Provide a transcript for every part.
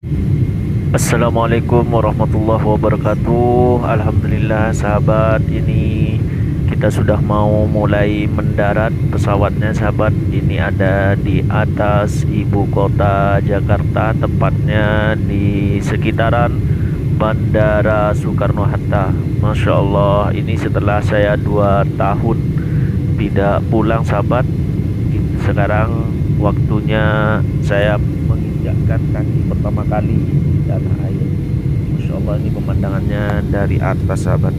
Assalamualaikum warahmatullahi wabarakatuh. Alhamdulillah sahabat, ini kita sudah mau mulai mendarat pesawatnya sahabat. Ini ada di atas ibu kota Jakarta, tepatnya di sekitaran Bandara Soekarno-Hatta. Masya Allah, ini setelah saya 2 tahun tidak pulang sahabat. Sekarang waktunya saya menginjakkan kaki pertama kali di tanah air. Masya Allah, ini pemandangannya dari atas sahabat.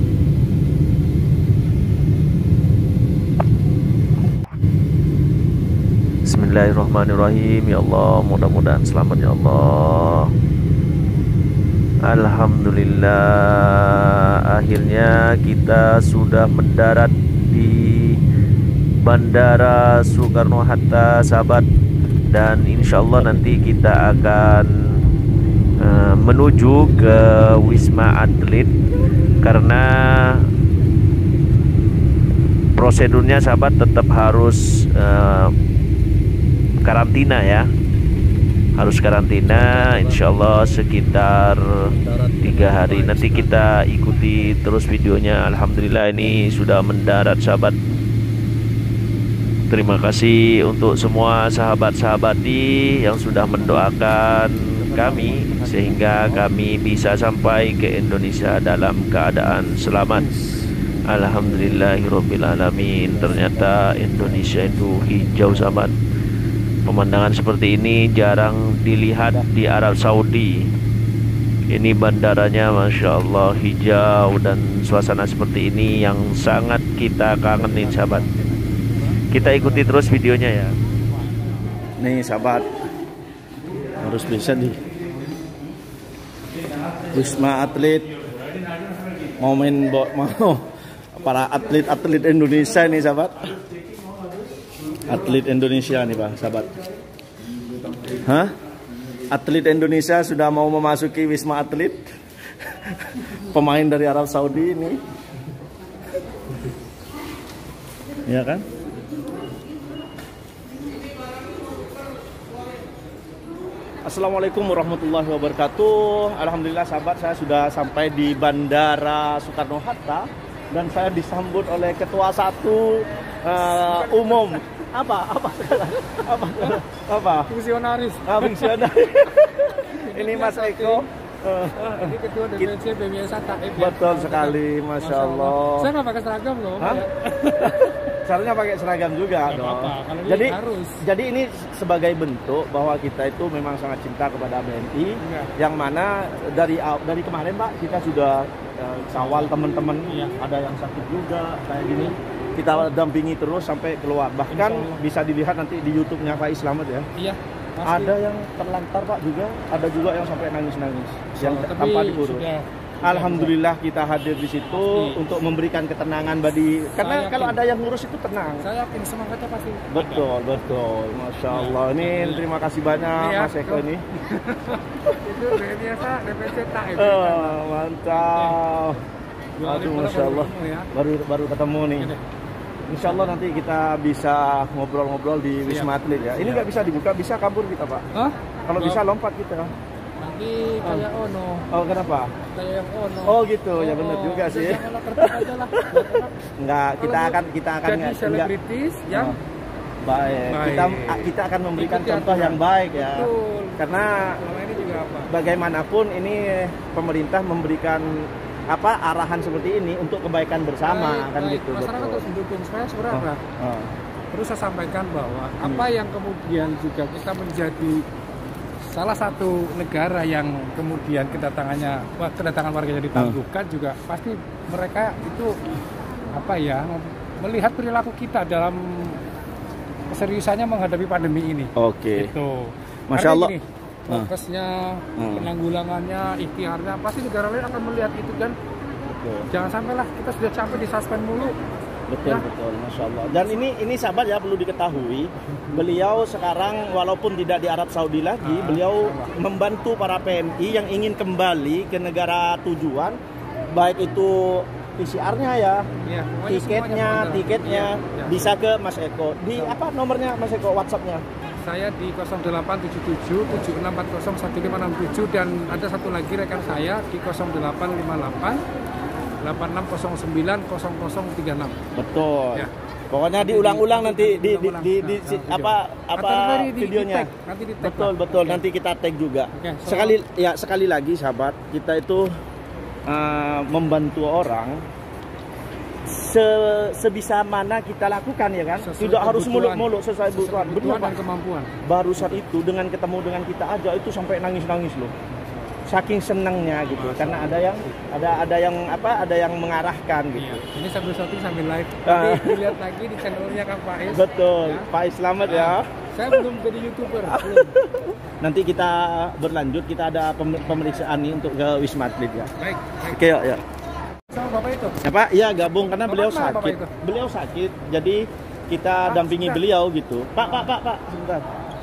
Bismillahirrahmanirrahim. Ya Allah, mudah-mudahan selamat ya Allah. Alhamdulillah, akhirnya kita sudah mendarat di Bandara Soekarno-Hatta sahabat. Dan insya Allah nanti kita akan menuju ke Wisma Atlet, karena prosedurnya sahabat tetap harus karantina ya, harus karantina insya Allah sekitar 3 hari. Nanti kita ikuti terus videonya. Alhamdulillah ini sudah mendarat sahabat. Terima kasih untuk semua sahabat-sahabati yang sudah mendoakan kami sehingga kami bisa sampai ke Indonesia dalam keadaan selamat. Alhamdulillahirabbil alamin. Ternyata Indonesia itu hijau sahabat. Pemandangan seperti ini jarang dilihat di Arab Saudi. Ini bandaranya Masya Allah hijau, dan suasana seperti ini yang sangat kita kangenin sahabat. Kita ikuti terus videonya ya. Nih sahabat, harus bisa di Wisma Atlet. Mau para atlet Indonesia nih sahabat. Atlet Indonesia nih Pak sahabat. Hah? Atlet Indonesia sudah mau memasuki Wisma Atlet. Pemain dari Arab Saudi ini. Ya kan? Assalamualaikum warahmatullahi wabarakatuh. Alhamdulillah sahabat, saya sudah sampai di Bandara Soekarno-Hatta dan saya disambut oleh ketua 1 umum. Apa? Fungsionaris. Fungsionaris. Ini Mas Eko. Ini ketua DPC BMSA Taib. Betul sekali, Masya Allah. Saya nggak pakai seragam loh. Seharusnya pakai seragam juga dong. Jadi ini sebagai bentuk bahwa kita itu memang sangat cinta kepada BNI. Yang mana dari kemarin Pak kita sudah kawal teman-teman. Ada yang sakit juga kayak gini. Kita dampingi terus sampai keluar. Bahkan bisa dilihat nanti di YouTube-nya Pak Islamet ya. Iya. Pasti. Ada yang terlantar Pak juga. Ada juga yang sampai nangis-nangis. Yang tanpa diurus. Alhamdulillah kita hadir di situ untuk memberikan ketenangan bagi, karena kalau ada yang ngurus itu tenang. Saya yakin semangatnya pasti. Betul. Masya Allah. Ini terima kasih banyak Mas Eko ini. Itu biasa DPC Taib. Mantap. Aduh, Masya Allah. Baru ketemu nih. Insya Allah nanti kita bisa ngobrol-ngobrol di Wisma Atlet ya. Ini nggak bisa dibuka, bisa kabur kita Pak. Kalau bisa lompat kita. Nanti kayak Ono. Oh kenapa? Kayak yang Ono. Oh gitu, ya benar juga sih. Enggak, kita akan jadi selebritis yang baik. Kita akan memberikan contoh yang baik ya. Betul. Karena ini juga bagaimanapun ini pemerintah memberikan arahan seperti ini untuk kebaikan bersama kan gitu. Masyarakat harus mendukung. Saya sebenarnya terus saya sampaikan bahwa apa yang kemudian juga kita menjadi salah satu negara yang kemudian kedatangan warganya ditangguhkan juga pasti mereka itu melihat perilaku kita dalam keseriusannya menghadapi pandemi ini. Oke. Gitu. Masya Allah. Prokesnya, penanggulangannya, ikhtiarnya pasti negara lain akan melihat itu kan. Jangan sampailah kita sudah capek disuspend mulu. Betul, Masya Allah. Dan ini sahabat ya, perlu diketahui, beliau sekarang walaupun tidak di Arab Saudi lagi, beliau membantu para PMI yang ingin kembali ke negara tujuan, baik itu PCR-nya ya, tiketnya bisa ke Mas Eko. Di apa nomornya Mas Eko, WhatsApp-nya? Saya di 0877 7640 1567 dan ada satu lagi rekan saya di 0858 8609 0036. Betul. Ya. Pokoknya diulang-ulang nanti di Nanti videonya. Nanti di tag. Betul. Nanti kita tag juga. Sekali lagi sahabat, kita itu membantu orang sebisa mana kita lakukan ya kan. Tidak harus muluk-muluk sesuai kebutuhan. Benar dan kemampuan. Barusan itu dengan ketemu dengan kita aja itu sampai nangis-nangis loh. Saking senangnya gitu, karena ada yang mengarahkan gitu. Iya. Ini sambil syuting sambil live. Nanti dilihat lagi di channelnya Kang Faiz. Betul, Ya. Faiz selamat ya. Saya belum jadi YouTuber. Belum. Nanti kita berlanjut, kita ada pemeriksaan nih untuk ke Wisma Atlet ya. Baik. Oke ya. Sama Bapak itu. Ya Pak, iya gabung karena beliau Bapak sakit. itu? Beliau sakit, jadi kita dampingi beliau gitu. Pak, sebentar.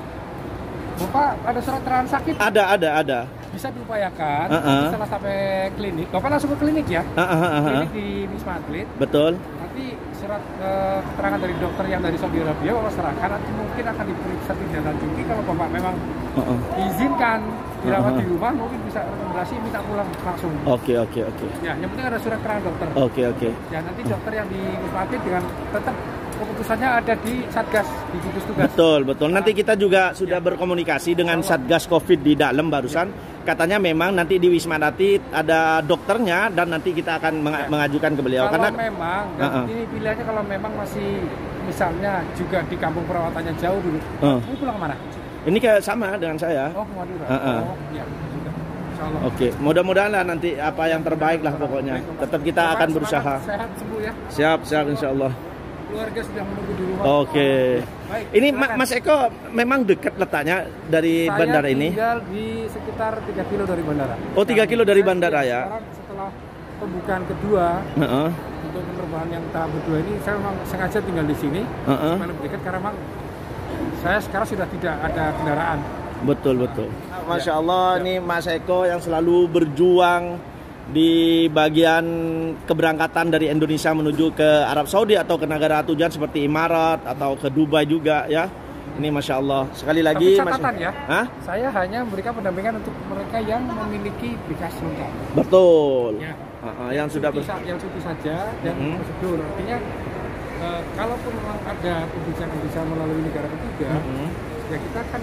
Bapak ada surat keterangan sakit? Ada. Bisa diupayakan setelah sampai klinik. Bapak langsung ke klinik ya? Klinik di Wisma Atlet. Betul. Nanti surat keterangan dari dokter yang dari Saudi Arabia Bapak serahkan, nanti mungkin akan diperiksa tindak lanjuti. Kalau Bapak memang diizinkan dirawat di rumah, mungkin bisa rekomendasi minta pulang langsung. Oke. Ya, yang penting ada surat keterangan dokter. Oke. Ya, nanti dokter yang di Wisma Atlet dengan tetap keputusannya ada di Satgas, di gugus tugas. Betul. Nanti kita juga sudah berkomunikasi dengan Satgas Covid di dalam barusan. Katanya memang nanti di Wisma Atlet ada dokternya dan nanti kita akan mengajukan ke beliau. Kalau karena memang, dan ini pilihannya kalau memang masih misalnya juga di kampung perawatannya jauh dulu, mau pulang kemana? Ini kayak sama dengan saya. Oh, ke Madura. Ya, sudah. Insyaallah. Oke, mudah-mudahan lah nanti apa yang terbaik lah pokoknya. Tetap kita akan berusaha. Sehat sembuh ya. Siap insya Allah. Keluarga sudah menunggu di rumah. Oke. Baik, Ini silakan. Mas Eko memang dekat letaknya dari bandara ini? Saya tinggal di sekitar 3 kilo dari bandara. Oh, 3 kilo dari bandara ya? Sekarang setelah pembukaan kedua untuk penerbangan yang tahap kedua ini, saya memang sengaja tinggal di sini supaya lebih dekat karena memang saya sekarang sudah tidak ada kendaraan. Betul. Masya Allah, ini Mas Eko yang selalu berjuang di bagian keberangkatan dari Indonesia menuju ke Arab Saudi atau ke negara tujuan seperti Emirat atau ke Dubai juga ya. Ini Masya Allah. Sekali lagi Tapi catatan ya, Hah? saya hanya memberikan pendampingan untuk mereka yang memiliki berkas lengkap. Betul. Ya. Yang sudah yang cuti saja dan prosedur. Artinya kalaupun memang ada kebijakan bisa melalui negara ketiga, ya kita akan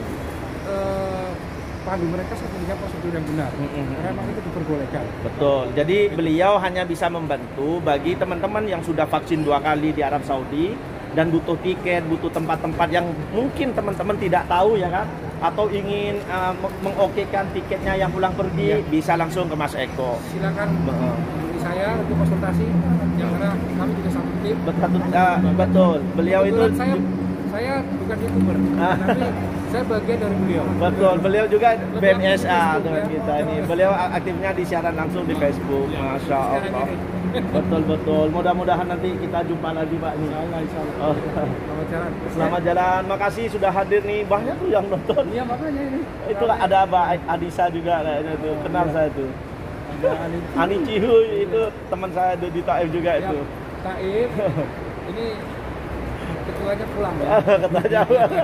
pandu mereka sesuai prosedur yang benar. Karena memang itu diperbolehkan. Betul. Jadi beliau hanya bisa membantu bagi teman-teman yang sudah vaksin 2 kali di Arab Saudi dan butuh tiket, butuh tempat-tempat yang mungkin teman-teman tidak tahu ya kan, atau ingin mengokekan tiketnya yang pulang pergi, bisa langsung ke Mas Eko. Silakan hubungi saya untuk konsultasi. Yang mana kami juga satu tim. Betul. Beliau itu saya bukan YouTuber, tapi saya bagian dari beliau. Betul, beliau juga BMSA dengan kita ini. Beliau aktifnya di siaran langsung di Facebook. Masya Allah. Betul. Mudah-mudahan nanti kita jumpa lagi Pak nih. Insyaallah. Selamat jalan. Selamat jalan. Makasih sudah hadir nih. Banyak tuh yang nonton. Iya makanya ini. Itulah ada Mbak Adisa juga kayaknya tuh. Kenal saya tuh. Ani Cihuy itu teman saya di Taif juga itu. Taif. Ini ketuanya pulang ya. Ketuanya.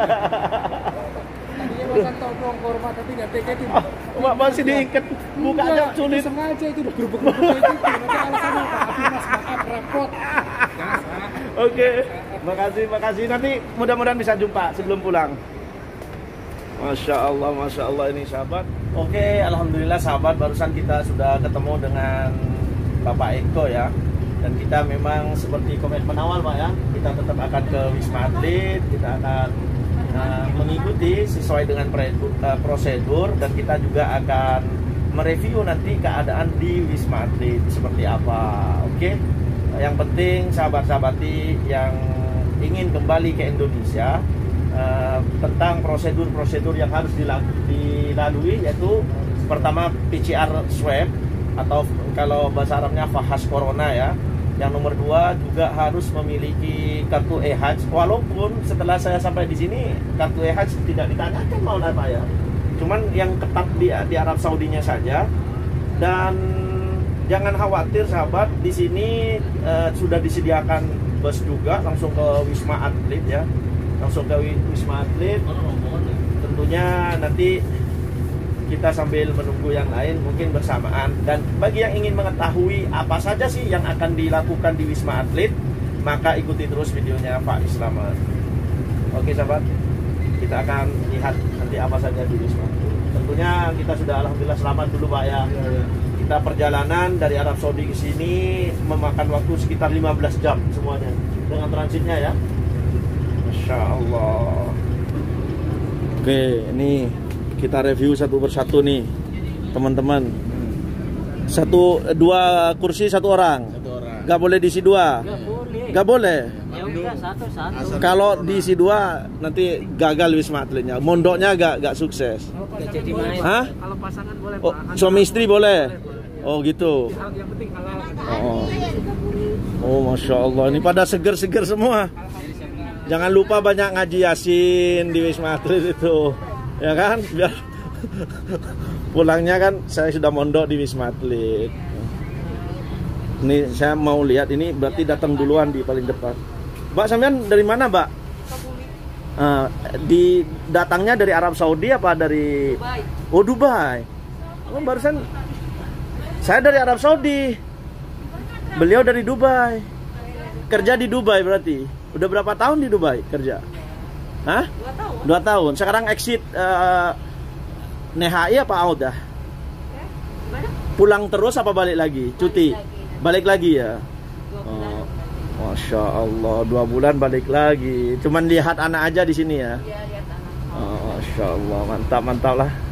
Tadinya makan topong korma tapi nggak tiketin. Masih diikat, bukanya sulit. Sengaja itu udah gerubuk-gerubuk itu. Nanti alasannya apa? Aduh mas, maaf repot. Oke, makasih. Nanti mudah-mudahan bisa jumpa sebelum pulang. Masya Allah ini sahabat. Oke, alhamdulillah sahabat, barusan kita sudah ketemu dengan Bapak Eko ya. Dan kita memang seperti komitmen awal Pak ya, kita tetap akan ke Wisma Atlet, kita akan mengikuti sesuai dengan prosedur, dan kita juga akan mereview nanti keadaan di Wisma Atlet seperti apa. Oke, yang penting sahabat-sahabati yang ingin kembali ke Indonesia, tentang prosedur-prosedur yang harus dilalui, yaitu pertama PCR swab atau kalau bahasa Arabnya fahas corona ya. Yang nomor 2 juga harus memiliki kartu e-Hajj, walaupun setelah saya sampai di sini kartu e-Hajj tidak ditanyakan mau apa ya, cuman yang ketat di Arab Saudinya saja. Dan jangan khawatir sahabat, di sini sudah disediakan bus juga langsung ke Wisma Atlet ya, langsung ke Wisma Atlet. tentunya nanti kita sambil menunggu yang lain mungkin bersamaan. Dan bagi yang ingin mengetahui apa saja sih yang akan dilakukan di Wisma Atlet, maka ikuti terus videonya Pak Islamet. Oke sahabat, kita akan lihat nanti apa saja di Wisma Atlet. Tentunya kita sudah alhamdulillah selamat dulu Pak ya. Kita perjalanan dari Arab Saudi ke sini memakan waktu sekitar 15 jam semuanya dengan transitnya ya. Masya Allah. Oke, ini kita review satu persatu nih, teman-teman. Dua kursi satu orang. Gak boleh diisi dua. Gak boleh. Ya udah satu. Kalau diisi dua nanti gagal Wisma Atletnya. Mondoknya gak sukses. Jadi main. Hah? Kalau pasangan boleh Oh, Pak. suami istri boleh. Oh gitu. Yang penting halal. Oh, masya Allah. Ini pada seger-seger semua. Jangan lupa banyak ngaji Yasin di Wisma Atlet itu. Ya kan, biar pulangnya kan saya sudah mondok di Wisma Atlet. Ini saya mau lihat, ini berarti datang duluan di paling depan. Mbak, sampean dari mana, Mbak? Datangnya dari Arab Saudi apa dari Dubai. Oh, Dubai. Oh, barusan saya dari Arab Saudi. Beliau dari Dubai. Kerja di Dubai berarti. Udah berapa tahun di Dubai kerja? Hah? 2 tahun. 2 tahun. Sekarang exit NHI apa out dah? Mana? Pulang terus apa balik lagi? Cuti? Balik lagi ya? 2 bulan. Oh, Masya Allah, 2 bulan balik lagi. Cuman lihat anak aja di sini ya? Iya, lihat anak. Oh, Masya Allah, mantap lah.